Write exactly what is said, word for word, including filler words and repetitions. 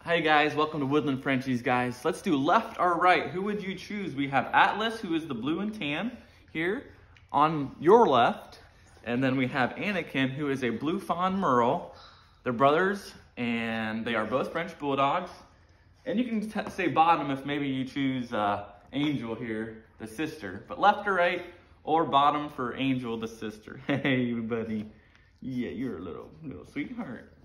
Hi guys, welcome to Woodland Frenchies, guys. Let's do left or right. Who would you choose? We have Atlas, who is the blue and tan here on your left. And then we have Anakin, who is a blue fawn merle. They're brothers, and they are both French bulldogs. And you can t say bottom if maybe you choose uh, Angel here, the sister. But left or right, or bottom for Angel, the sister. Hey, buddy. Yeah, you're a little, little sweetheart.